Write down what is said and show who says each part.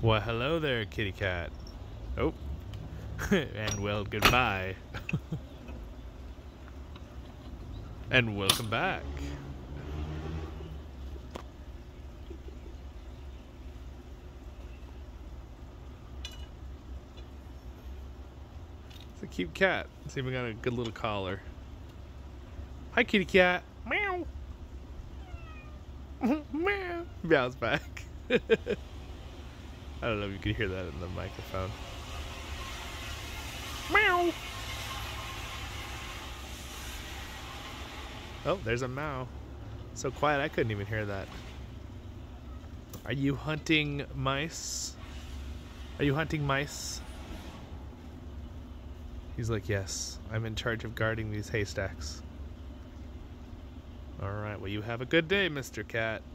Speaker 1: Well, hello there, kitty cat. Oh, and well, goodbye. And welcome back. It's a cute cat. It's even got a good little collar. Hi, kitty cat. Meow. Meow. Meows back. I don't know if you can hear that in the microphone. Meow. Oh, there's a meow. So quiet I couldn't even hear that. Are you hunting mice? Are you hunting mice? He's like, yes, I'm in charge of guarding these haystacks. Alright, well you have a good day, Mr. Cat.